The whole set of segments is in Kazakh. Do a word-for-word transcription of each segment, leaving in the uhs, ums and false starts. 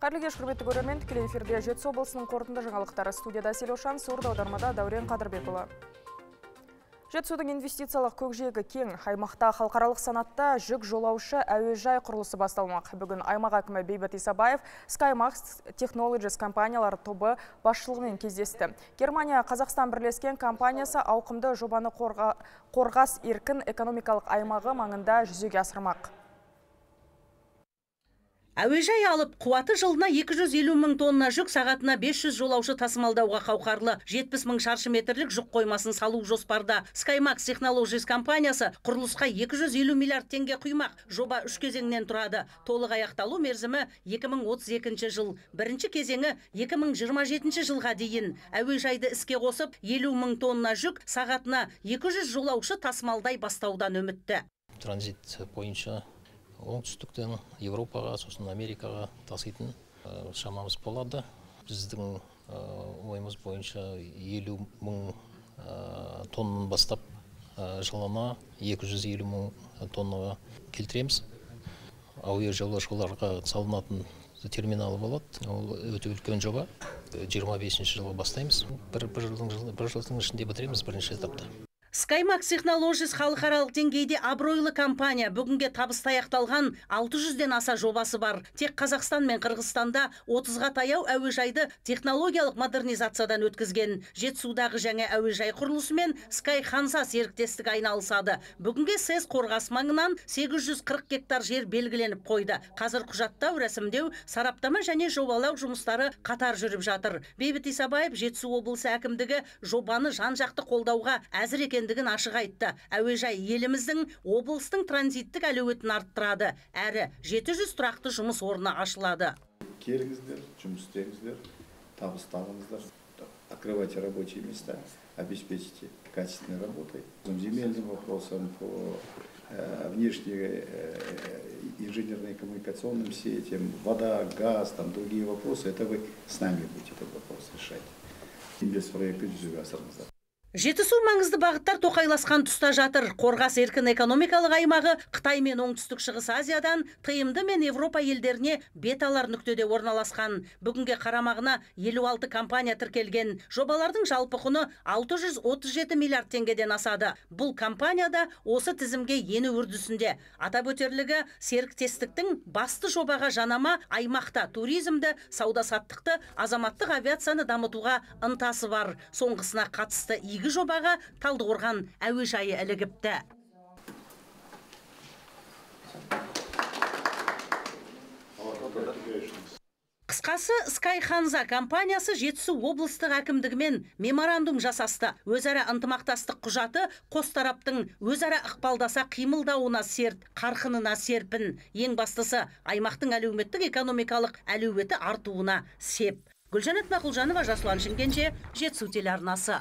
Қайырлы кеш, құрметті көрермен, тікелей эфирде Жетісу облысының қорытынды жаңалықтары. Студияда Селеушан, сурда аудармада Дәурен Қадырбекұлы. Жетісудың инвестициялық көкжиегі кең. Аймақта халықаралық санатта жүк жолаушы әуежай құрылысы басталмақ. Бүгін аймақ әкімі Бейбіт Исабаев SkyMax Technologies компаниялар тобы басшылығымен кездесті. Германия Қазақстан бірлескен компаниясы ауқымды жобаны қорға, қорғас еркін экономикалық аймағы маңында жүзеге асырмақ. Әуежай алып, қуаты жылына екі жүз елу мың тонна жүк, сағатына бес жүз жолаушы тасымалдауға қауқарлы жетпіс мың шаршы метрлік жүк қоймасын салу жоспарда. SkyMax Technologies компаниясы құрылысқа екі жүз елу миллиард теңге құймақ. Жоба үш кезеңнен тұрады. Толық аяқталу мерзімі екі мың отыз екінші жыл. Бірінші кезеңі екі мың жиырма жетінші жылға дейін. Әуежайды іске қосып, елу мың тонна жүк, сағатына екі жүз жолаушы тасымалдай бастаудан үмітті. Транзит бойынша оңтүстіктен Европаға, сосын Америкаға таситын шамамыз болады. Біздің ойымыз бойынша елу мың тоннан бастап жылына екі жүз елу мың тоннаға келтіреміз. Әуе жолаушыларға салынатын терминалы болады. Ол өте үлкен жоба. жиырма бесінші жылы бастаймыз. Бір, бір, жылдың, бір жылдың ішінде бітіреміз бірінші этапта. SkyMax Technologies халықаралық деңгейде абыройлы компания. Бүгінге табысты аяқталған алты жүзден аса жобасы бар. Тек Қазақстан мен Қырғызстанда отызға таяу әуежайды технологиялық модернизациядан өткізген. Жетісудағы жаңа әуежай құрылысымен Sky Hansa серіктестік айналысады. Бүгінге СЭС қорғас маңынан сегіз жүз қырық гектар жер белгіленіп қойды. Қазір құжаттау, рәсімдеу, сараптама және жобалау жұмыстары қатар жүріп жатыр. Бейбіт Исабаев Жетісу облысы әкімдігі жобаны жан-жақты қолдауға әзір екен дігін ашық айтты. Әуежай еліміздің облыстың транзиттік әлеуетін арттырады. Әрі жеті жүз тұрақты жұмыс орны ашылады. Келіңіздер, жұмыс істеңіздер, табыс табыңыздар, открывайте рабочие места, обеспечите качественной работой. Земельным вопросам, по внешней инженерной коммуникационным сетям, вода, газ, там другие вопросы, это вы с нами будете этот вопрос решать. Инвестпроекты жүзеге асырыңыздар. Жетісу маңызды бағыттар тоқайласқан тұста жатыр. Қорғас еркін экономикалық аймағы Қытай мен Оңтүстік Шығыс Азиядан тмд мен Европа елдеріне бет алар нүктеде орналасқан. Бүгінге қарамағына елу алты компания тіркелген. Жобалардың жалпы құны алты жүз отыз жеті миллиард теңгеден асады. Бұл компанияда осы тізімге ені үрдісінде. Атап өтерлігі, серіктестіктің басты жобаға жанама аймақта туризмді, сауда-саттықты, азаматтық авиацияны дамытуға ынтасы бар. Соңғысына қатысты игі жобаға Талдықорған әуежайы ілігіпті. Қысқасы, Sky Hansa компаниясы Жетісу облыстық әкімдігімен меморандум жасасты. Өзара ынтымақтастық құжаты қос тараптың өзара ықпалдаса қимылдауына серт, қарқынына серпін. Ең бастысы, аймақтың әлеуметтік экономикалық әлеуеті артуына сеп. Гүлжанат Мақұлжанова, Жасұлан Шымкенше, Жетісу телеарнасы.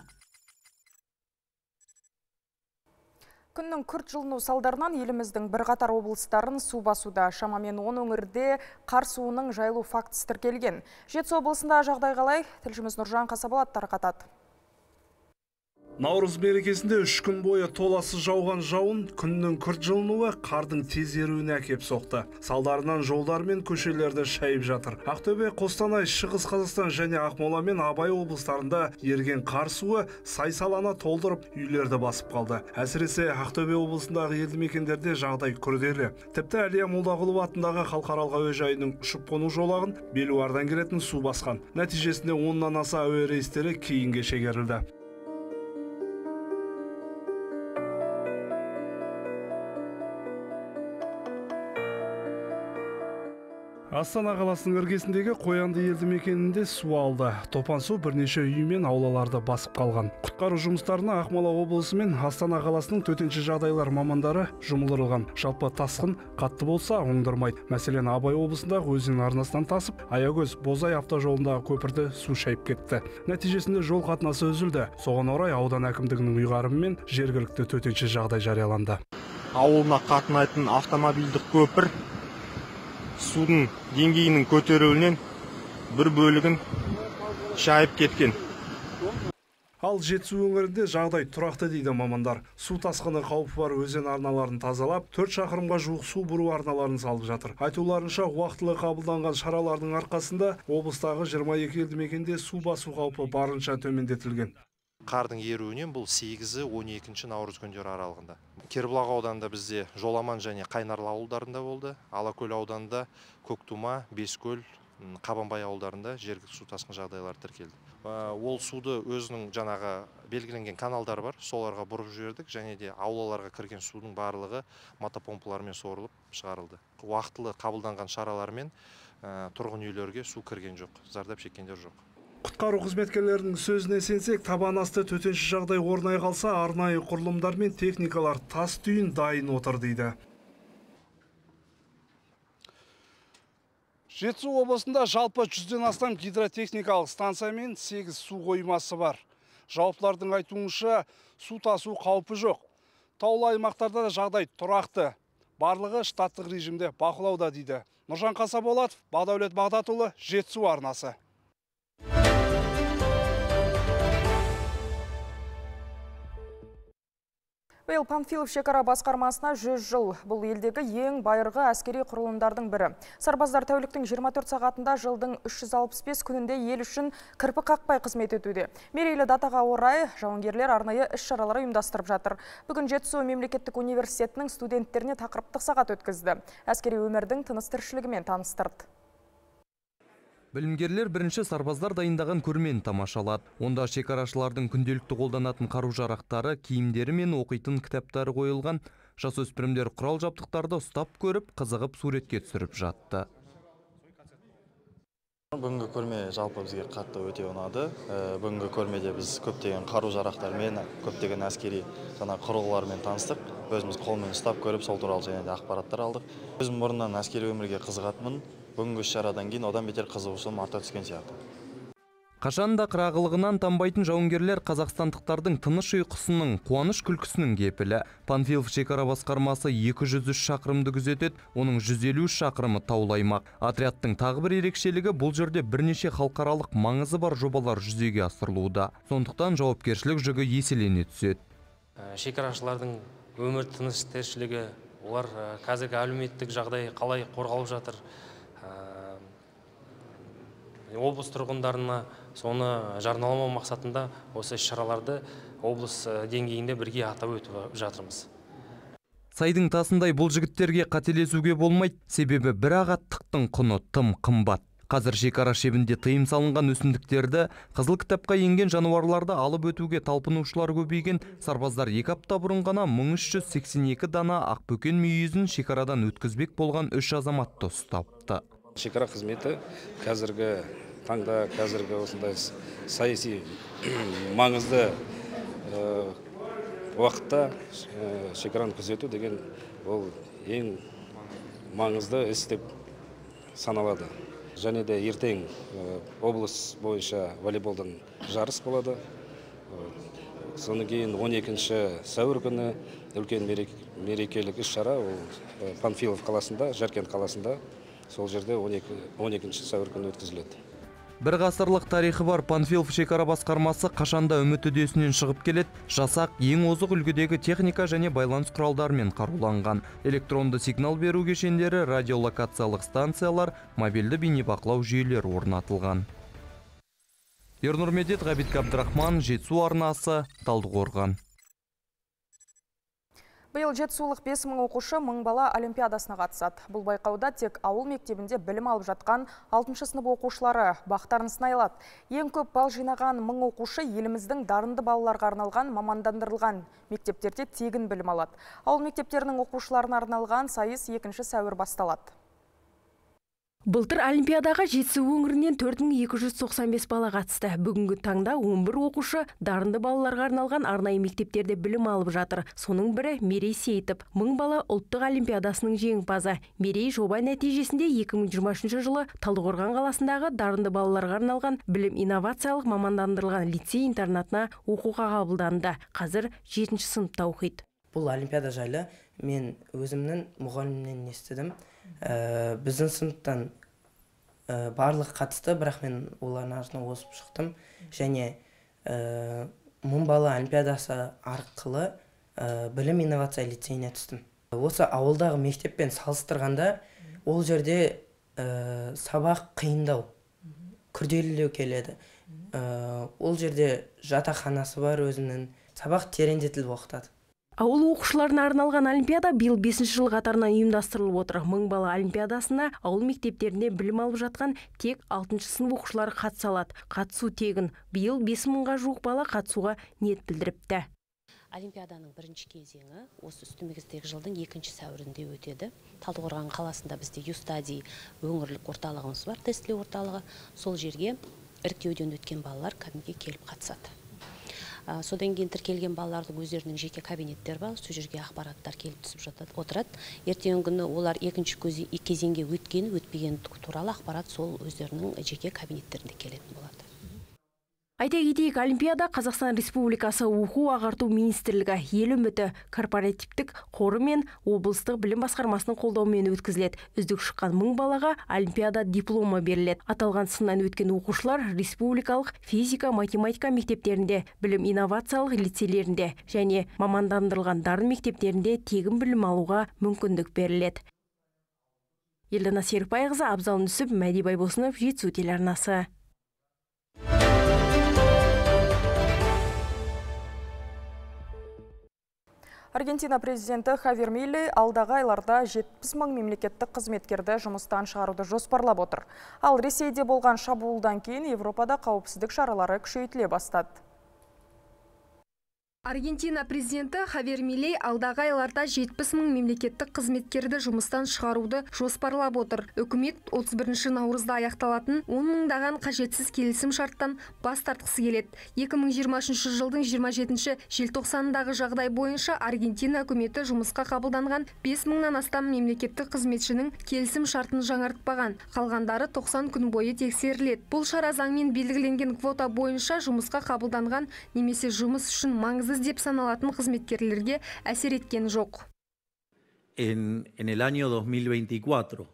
Күннің күрт жылыну салдарынан еліміздің бірқатар облыстарын су басуда. Шамамен он өңірде қар суының жайылу фактісі тіркелген. Жетісу облысында жағдай қалай? Тілшіміз Нұржан Қасаболат тарқатады. Наурыз мерекесінде үш күн бойы толассыз жауған жауын күннің күрт жылынуы қардың тез еруіне әкеп соқты. Салдарынан жолдар мен көшелерді шайып жатыр. Ақтөбе, Қостанай, Шығыс Қазақстан және Ақмола мен Абай облыстарында ерген қар суы сай-саланы толтырып, үйлерді басып қалды. Әсіресе Ақтөбе облысындағы елді мекендерде жағдай күрделі. Тіпті Әлия Молдағұлова атындағы халықаралық әуежайының ұшып қону жолағын Белуардан келетін су басқан. Нәтижесінде оннан аса әуе рейстері кейінге шегерілді. Астана қаласының іргесіндегі Қоянды елді мекенінде су алды. Топан су бірнеше үй мен аулаларды басып қалған. Құтқару жұмыстарына Ақмола облысы мен Астана қаласының төтенше жағдайлар мамандары жұмылдырылған. Жалпы тасқын қатты болса оңдырмайды. Мәселен, Абай облысындағы өзен арнасынан тасып, Аягөз Бозай автожолындағы көпірді су шайып кетті. Нәтижесінде жол қатынасы үзілді. Соған орай аудан әкімдігінің ұйғарымымен жергілікті төтенше жағдай жарияланды. Ауылына қатынайтын автомобильдік көпір судың деңгейінің көтерілуінен бір бөлігін шайып кеткен. Ал Жетісу өңірінде жағдай тұрақты дейді мамандар. Су тасқыны қаупі бар өзен арналарын тазалап, төрт шақырымға жуық су бұру арналарын салып жатыр. Айтуларынша, уақытылы қабылданған шаралардың арқасында облыстағы жиырма екі елді мекенде су басу қаупі барынша төмендетілген. Қардың еруінен бұл сегізі он екінші наурыз күндері аралығында. Кербұлақ ауданында бізде Жоламан және Қайнарлы ауылдарында болды. Алакөл ауданында Көктума, Бескөл, Қабанбай ауылдарында жергілікті су тасқын жағдайлары тіркелді. Ол суды өзінің жаңағы белгіленген каналдар бар, соларға бұрып жібердік, және де аулаларға кірген судың барлығы мотопомпалармен сорылып шығарылды. Уақытылы қабылданған шаралармен тұрғын үйлерге су кірген жоқ, зардап шеккендер жоқ. Құтқару қызметкерлерінің сөзіне сенсек, табан асты төтенше жағдай орнай қалса, арнайы құрылымдар мен техникалар тас түйін дайын отыр дейді. Жетісу облысында жалпы жүзден астам гидротехникалық станция мен сегіз су қоймасы бар. Жауаптылардың айтуынша су тасу қаупі жоқ. Таулы аймақтарда да жағдай тұрақты. Барлығы штаттық режимде бақылауда дейді. Нұржан Қасаболатов, Бақдәулет Бағдатұлы, Жетісу арнасы. Биыл Панфилов шекара басқармасына жүз жыл. Бұл елдегі ең байырғы әскери құрылымдардың бірі. Сарбаздар тәуліктің жиырма төрт сағатында жылдың үш жүз алпыс бес күнінде ел үшін кірпі қақпай қызмет етуде. Мерейлі датаға орай жауынгерлер арнайы іс-шаралар ұйымдастырып жатыр. Бүгін Жетісу мемлекеттік университетінің студенттеріне тақырыптық сағат өткізді. Әскери өмірдің тыныс-тіршілігімен таныстырды. Білімгерлер бірінші сарбаздар дайындаған көрмені тамашалады. Онда шекарашылардың күнделікті қолданатын қару-жарақтары, киімдері мен оқитын кітаптары қойылған. Жасөспірімдер құрал жабдықтарды ұстап көріп, қызығып суретке түсіріп жатты. Бүгінгі көрме жалпы бізге қатты өте ұнады. Бүгінгі көрмеде біз көптеген қару-жарақтармен, көптеген әскери құрылғылармен таныстық. Өзіміз қолмен ұстап көріп, сол туралы және де ақпараттар алдық. Өзім бұрыннан әскери өмірге қызығатынмын. Бүгінгі шарадан кейін одан бетер қызығушылығым арта түскен сияқты. Қашанда қырағылығынан танбайтын жауынгерлер қазақстандықтардың тыныш ұйқысының, қуаныш күлкісінің кепілі. Панфилов шекара басқармасы екі жүз үш шақырымды күзетеді, оның жүз елу үш шақырымы таулы аймақ. Отрядтың тағы бір ерекшелігі бұл жерде бірнеше халықаралық маңызы бар жобалар жүзеге асырылуда. Сондықтан жауапкершілік жүгі еселене түседі. Шекарашылардың өмір тыныш тіршілігі, олар қазіргі әлеуметтік жағдай қалай қорғалып жатыр, облыс тұрғындарына соны жарнамалау мақсатында осы шараларды облыс деңгейінде бірге атап өтіп жатырмыз. Сайдың тасындай бұл жігіттерге қателесуге болмайды, себебі бір ағаттықтың құны тым қымбат. Қазір шекара шебінде тыйым салынған өсімдіктерді, қызыл кітапқа енген жануарларды алып өтуге талпынушылар көбейген. Сарбаздар екі апта бұрын ғана мың үш жүз сексен екі дана ақбөкен мүйізін шекарадан өткізбек болған үш азаматты ұстапты. Шекара қызметі қазіргі таңда, қазіргі осындай саяси маңызды уақытта шекараны күзету деген ол ең маңызды іс деп саналады. Және де ертең облыс бойынша волейболдан жарыс болады. Соның кейін он екінші сәуір күні үлкен мерекелік іс-шара Панфилов қаласында, Жаркент қаласында, сол жерде он екінші сәуір күні өткізіледі. Бір ғасырлық тарихы бар Панфилов шекара басқармасы қашанда үміт үдесінен шығып келеді. Жасақ ең озық үлгідегі техника және байланыс құралдарымен қаруланған. Электронды сигнал беру кешендері, радиолокациялық станциялар, мобильді бейнебақылау жүйелері орнатылған. Ернұр Медет, Ғабит Қабдрахман, Жетісу арнасы, Талдықорған. Биыл жетісулық бес мың оқушы мың бала олимпиадасына қатысады. Бұл байқауда тек ауыл мектебінде білім алып жатқан алтыншы сынып оқушылары бақтарын сынай алады. Ең көп балл жинаған мың оқушы еліміздің дарынды балаларға арналған мамандандырылған мектептерде тегін білім алады. Ауыл мектептерінің оқушыларына арналған сайыс екінші сәуір басталады. Былтыр олимпиадаға Жетісу өңірінен төрт мың екі жүз тоқсан бес бала қатысты. Бүгінгі таңда он бір оқушы дарынды балаларға арналған арнайы мектептерде білім алып жатыр. Соның бірі Мерей Сейітов. Мың бала ұлттық олимпиадасының жеңімпазы. Мерей жоба нәтижесінде екі мың жиырма үшінші жылы Талдықорған қаласындағы дарынды балаларға арналған білім инновациялық мамандандырылған лицей интернатына оқуға қабылданды. Қазір жетінші сыныпта оқиды. Бұл олимпиада жайлы мен өзімнің мұғалімнен естідім. Ә, біздің сыныптан ә, барлық қатысты, бірақ мен олардың арасынан озып шықтым. Және ә, мың бала олимпиадасы арқылы білім инновация лицейіне түстім. Осы ауылдағы мектеппен салыстырғанда ол жерде сабақ қиындау, күрделілеу келеді. Ол жерде жатақханасы бар өзінің, сабақ тереңдетіліп оқытады. Ауыл оқушыларына арналған олимпиада биыл бесінші жыл қатарынан ұйымдастырылып отыр. Мың бала олимпиадасына ауыл мектептерінде білім алып жатқан тек алтыншы сынып оқушылары қатыса алады. Қатысу тегін. Биыл бес мыңға жуық бала қатысуға ниет білдіріпті. Олимпиаданың бірінші кезеңі осы үстіміздегі жылдың екінші сәуірінде өтеді. Талдықорған қаласында бізде Юстади өңірлік орталығымыз бар, тестілеу орталығы. Сол жерге іріктеуден өткен балалар кәдімгі келіп қатысады. Содан кейін тіркелген балалардың өздерінің жеке кабинеттері бар, сол жерге ақпараттар келіп түсіп жатады, отырады. Ертеңгі күні олар екінші кезеңге өткен, өтпеген туралы ақпарат сол өздерінің жеке кабинеттерінде келетін болады. Айта кетейік, Олимпиада Қазақстан Республикасы оқу ағарту министрлігі, ел үміті корпоративтік қоры мен облыстық білім басқармасының қолдауымен өткізіледі. Үздік шыққан мың балаға Олимпиада дипломы беріледі. Аталған сыннан өткен оқушылар республикалық физика, математика мектептерінде, білім инновациялық лицейлерінде және мамандандырылған дарын мектептерінде тегін білім алуға мүмкіндік беріледі. Елдана Серікбайқызы, Абзал Нүсіп, Мәди Байбосынов, Жетісу телеарнасы. Аргентина президенті Хавьер Милей алдағы айларда жетпіс мың мемлекеттік қызметкерді жұмыстан шығаруды жоспарлап отыр. Ал Ресейде болған шабуылдан кейін Европада қауіпсіздік шаралары күшейтіле бастады. Аргентина президенті Хавьер Милей алдағы айларда жетпіс мың мемлекеттік қызметкерді жұмыстан шығаруды жоспарлап отыр. Үкімет отыз бірінші наурызда аяқталатын он мыңдаған қажетсіз келісім шарттан бас тартқысы келеді. екі мың жиырмасыншы жылдың жиырма жетінші желтоқсанындағы жағдай бойынша Аргентина үкіметі жұмысқа қабылданған бес мыңнан астам мемлекеттік қызметшінің келісім шартын жаңартпаған. Қалғандары тоқсан күн бойы тексеріледі. Бұл шара заңмен белгіленген квота бойынша жұмысқа қабылданған немесе жұмыс үшін маңызды деп саналатын қызметкерлерге әсер еткен жоқ. En, en el año dos mil veinticuatro.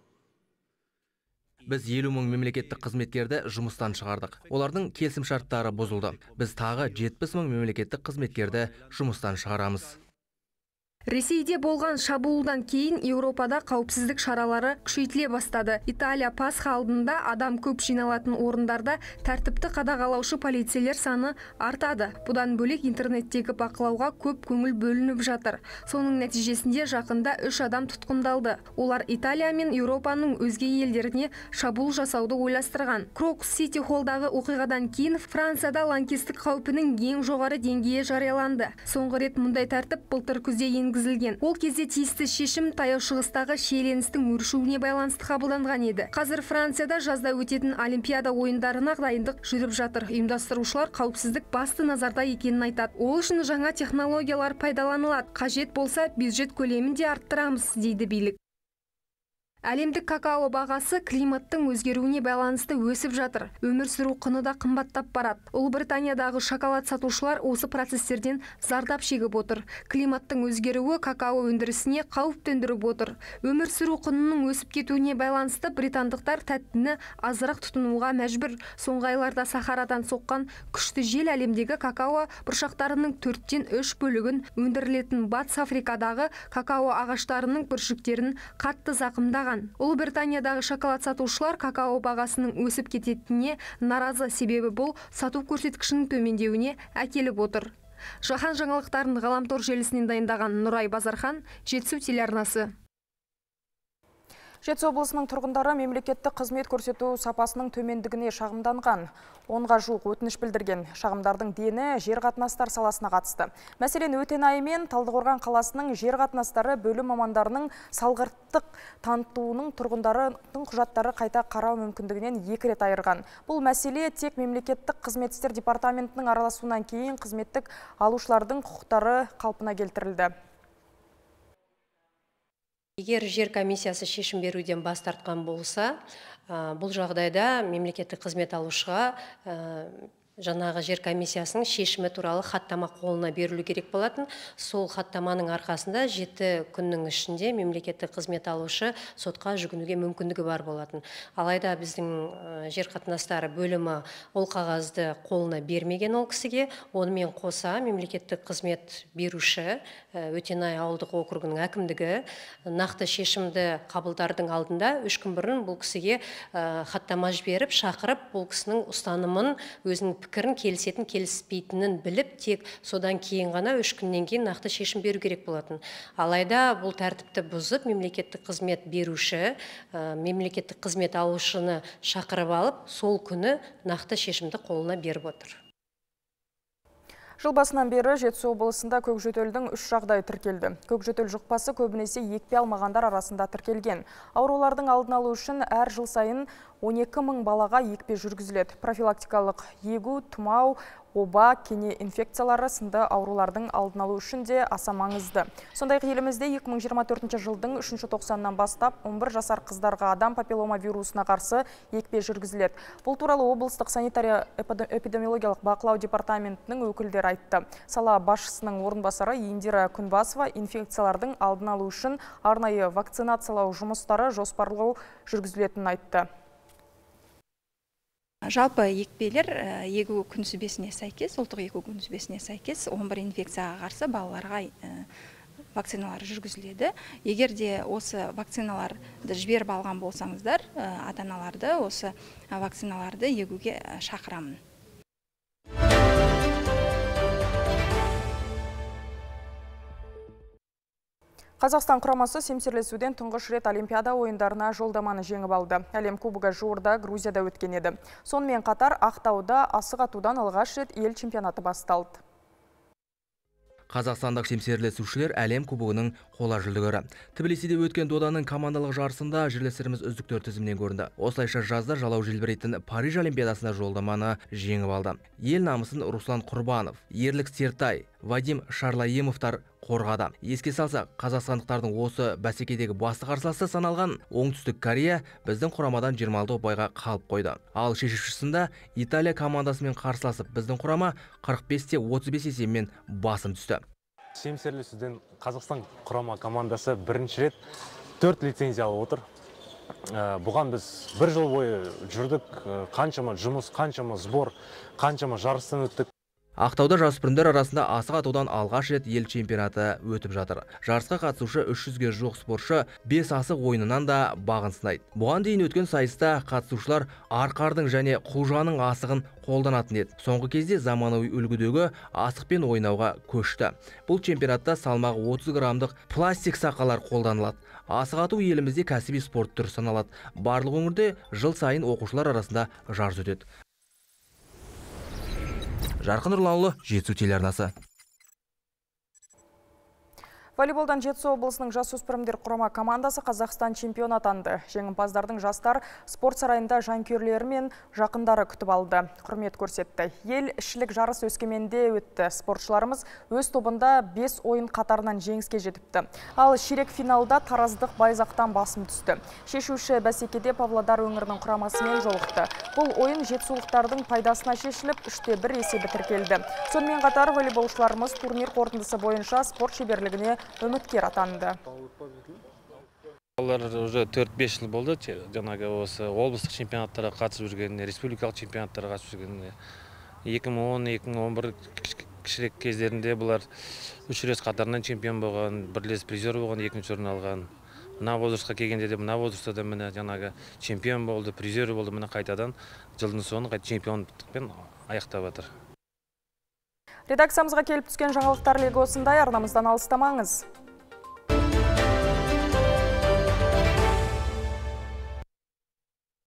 Біз елу мың мемлекеттік қызметкерді жұмыстан шығардық. Олардың келісім шарттары бұзылды. Біз тағы жетпіс мың мемлекеттік қызметкерді жұмыстан шығарамыз. Ресейде болған шабуылдан кейін Еуропада қауіпсіздік шаралары күшейтіле бастады. Италия Пасха алдында адам көп жиналатын орындарда тәртіпті қадағалаушы полицейлер саны артады. Бұдан бөлек интернеттегі бақылауға көп көңіл бөлініп жатыр. Соның нәтижесінде жақында үш адам тұтқындалды. Олар Италия мен Еуропаның өзге елдеріне шабуыл жасауды ойластырған. Крокус-Сити холлдағы оқиғадан кейін Францияда лаңкестік қаупінің ең жоғары деңгейі жарияланды. Соңғы рет мұндай тәртіп былтыр күзде енгізілген. Ол кезде тиісті шешім таяу шығыстағы шиеленістің өршуіне байланысты қабылданған еді. Қазір Францияда жазда өтетін Олимпиада ойындарына дайындық жүріп жатыр. Ұйымдастырушылар қауіпсіздік басты назарда екенін айтады. Ол үшін жаңа технологиялар пайдаланылады. Қажет болса, бюджет көлемін де арттырамыз, дейді билік. Әлемдік какао бағасы климаттың өзгеруіне байланысты өсіп жатыр. Өмір сүру құны да қымбаттап барады. Ұлыбританиядағы шоколад сатушылар осы процестерден зардап шегіп отыр. Климаттың өзгеруі какао өндірісіне қауіп төндіріп отыр. Өмір сүру құнының өсіп кетуіне байланысты британдықтар тәттіні азырақ тұтынуға мәжбүр. Соңғы айларда Сахарадан соққан күшті жел әлемдегі какао бұршақтарының төрттен үш бөлігін өндірілетін Батыс Африкадағы какао ағаштарының бүршіктерін қатты зақымдаған. Ұлыбританиядағы шоколад сатушылар какао бағасының өсіп кететініне наразы, себебі бұл сату көрсеткішінің төмендеуіне әкеліп отыр. Жаһан жаңалықтарын ғаламтор желісінен дайындаған Нұрай Базархан, Жетісу телеарнасы. Жетісу облысының тұрғындары мемлекеттік қызмет көрсету сапасының төмендігіне шағымданған. Онға жуық өтініш білдірген. Шағымдардың дені жер қатынастар саласына қатысты. Мәселен, өтен айы мен Талдықорған қаласының жер қатынастары бөлім мамандарының салғырттық танытуының тұрғындарының құжаттары қайта қарау мүмкіндігінен екі рет айырған. Бұл мәселе тек мемлекеттік қызмет істер департаментінің араласуынан кейін қызметтік алушылардың құқықтары қалпына келтірілді. Егер жер комиссиясы шешім беруден бас тартқан болса, бұл жағдайда мемлекеттік қызмет алушыға жаңағы жер комиссиясының шешімі туралы хаттама қолына берілу керек болатын. Сол хаттаманың арқасында жеті күннің ішінде мемлекеттік қызмет алушы сотқа жүгінуге мүмкіндігі бар болатын. Алайда біздің жер қатынастары бөлімі ол қағазды қолына бермеген ол кісіге. Онымен қоса мемлекеттік қызмет беруші Өтенай ауылдық округінің әкімдігі нақты шешімді қабылдардың алдында үш күн бұрын бұл кісіге хаттама жіберіп, шақырып, бұл кісінің ұстанымын, өзінің пікірін келісетін, келіспейтінін біліп, тек содан кейін ғана үш күннен кейін нақты шешім беру керек болатын. Алайда бұл тәртіпті бұзып, мемлекеттік қызмет беруші, мемлекеттік қызмет алушыны шақырып алып, сол күні нақты шешімді қолына беріп отыр. Жыл басынан бері Жетісу облысында көкжөтелдің үш жағдайы тіркелді. Көкжөтел жұқпасы көбінесе екпе алмағандар арасында тіркелген. Аурулардың алдын алу үшін әр жыл сайын он екі мың балаға екпе жүргізіледі. Профилактикалық егу, тұмау, оба, кене инфекциялары сынды аурулардың алдын алу үшін де аса маңызды. Сондай елімізде екі мың жиырма төртінші жылдың үшінші тоқсанынан бастап он бір жасар қыздарға адам папиллома вирусына қарсы екпе жүргізіледі. Бұл туралы облыстық санитария эпидемиологиялық бақылау департаментінің өкілдері айтты. Сала басшысының орынбасары Индира Күнбасова инфекциялардың алдын алу үшін арнайы вакцинациялау жұмыстары жоспарлау жүргізілетінін айтты. Жалпы екпелер егу күнтізбесіне сәйкес, ұлттық егу күнтізбесіне сәйкес он бір инфекцияға қарсы балаларға вакциналар жүргізіледі. Егер де осы вакциналарды жіберіп алған болсаңыздар, ата-аналарды осы вакциналарды егуге шақырамын. Қазақстан құрамасы семсерлесуден тұңғыш рет Олимпиада ойындарына жолдаманы жеңіп алды. Әлем кубогы жуырда Грузияда өткен еді. Сонымен қатар Ақтауда асық атудан алғаш рет ел чемпионаты басталды. Қазақстандық семсерлесушілер әлем кубогының қола жүлдегері. Тбилисиде өткен доданың командалық жарысында жерлестеріміз үздіктер тізімінен көрінді. Осылайша жазда жалау желбірейтін Париж Олимпиадасына жолдаманы жеңіп алды. Ел намысын Руслан Құрбанов, Ерлік Сертай, Вадим Шарлаемовтар қорғады. Еске салсақ, қазақстандықтардың осы бәсекедегі басты қарсыласы саналған Оңтүстік Корея біздің құрамадан жиырма алты ұпайға қалып қойды. Ал шешушісінде Италия командасымен қарсыласып, біздің құрама қырық бесте отыз бес есебімен басым түсті. Семсерлесуден Қазақстан құрама командасы бірінші рет төрт лицензия алып отыр. Бұған біз бір жыл бойы жүрдік, қаншама жұмыс, қаншама сбор, қаншама жарыстан өттік. Ақтауда жасөспірімдер арасында асық атудан алғаш рет ел чемпионаты өтіп жатыр. Жарысқа қатысушы үш жүзге жуық спортшы бес асық ойынынан да бағын сынайды. Бұған дейін өткен сайыста қатысушылар арқардың және құлжаның асығын қолданатын еді. Соңғы кезде заманауи үлгідегі асықпен ойнауға көшті. Бұл чемпионатта салмағы отыз граммдық пластик сақалар қолданылады. Асық ату елімізде кәсіби спорт түрі саналады. Барлық өңірде жыл сайын оқушылар арасында жарыс өтеді. Жарқын Нұрланұлы, Жетісу телеарнасы. Волейболдан Жетісу облысының жасөспірімдер құрама командасы Қазақстан чемпион атанды. Жеңімпаздардың жастар спорт сарайында жанкүйерлері мен жақындары күтіп алды. Құрмет көрсетті. Ел ішілік жарыс Өскеменде өтті. Спортшыларымыз өз тобында бес ойын қатарынан жеңіске жетіпті. Ал ширек финалда тараздық Байзақтан басым түсті. Шешуші бәсекеде Павлодар өңірінің құрамасымен жолықты. Бұл ойын жетісулықтардың пайдасына шешіліп, үште бір есебі тіркелді. Сонымен қатар волейболшыларымыз турнир қорытындысы бойынша спорт шеберлігіне үміткер атанды. Олар уже төрт бес жыл болды, жаңағы осы облыстық чемпионаттарға қатысып жүргеніне, республикалық чемпионаттарға қатысып жүргеніне. екі мың он екі мың он бір кішірек кездерінде бұлар үш рет қатарынан чемпион болған, бірлес призер болған, екінші орын алған. Мына возрастқа келгенде де, мына возрастта да міне жаңағы чемпион болды, призер болды, міне қайтадан жылдың соңын қайта чемпиондықпен аяқтап жатыр. Редакциямызға келіп түскен жаңалықтар легі осындай, арнамыздан алыстамаңыз.